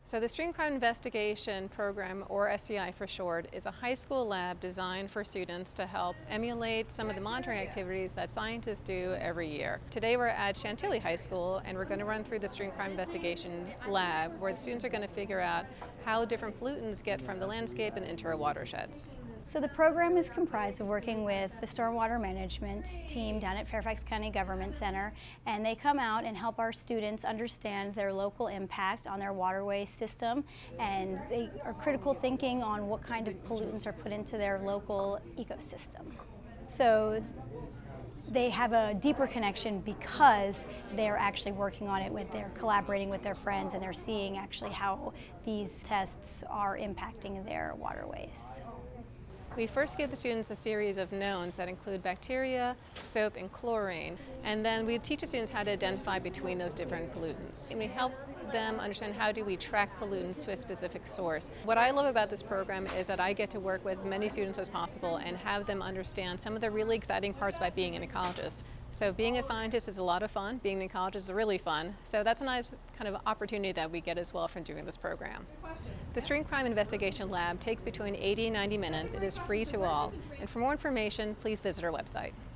So the Stream Crime Investigation Program, or SCI for short, is a high school lab designed for students to help emulate some of the monitoring activities that scientists do every year. Today we're at Chantilly High School and we're going to run through the Stream Crime Investigation Lab where the students are going to figure out how different pollutants get from the landscape and into our watersheds. So the program is comprised of working with the stormwater management team down at Fairfax County Government Center, and they come out and help our students understand their local impact on their waterway system, and they are critical thinking on what kind of pollutants are put into their local ecosystem. So they have a deeper connection because they're actually working on it they're collaborating with their friends, and they're seeing actually how these tests are impacting their waterways. We first give the students a series of knowns that include bacteria, soap, and chlorine, and then we teach the students how to identify between those different pollutants. And we help them understand how do we track pollutants to a specific source. What I love about this program is that I get to work with as many students as possible and have them understand some of the really exciting parts about being an ecologist. So being a scientist is a lot of fun, being an ecologist is really fun, so that's a nice kind of opportunity that we get as well from doing this program. The Stream Crime Investigation Lab takes between 80 and 90 minutes. It is free to all. And for more information, please visit our website.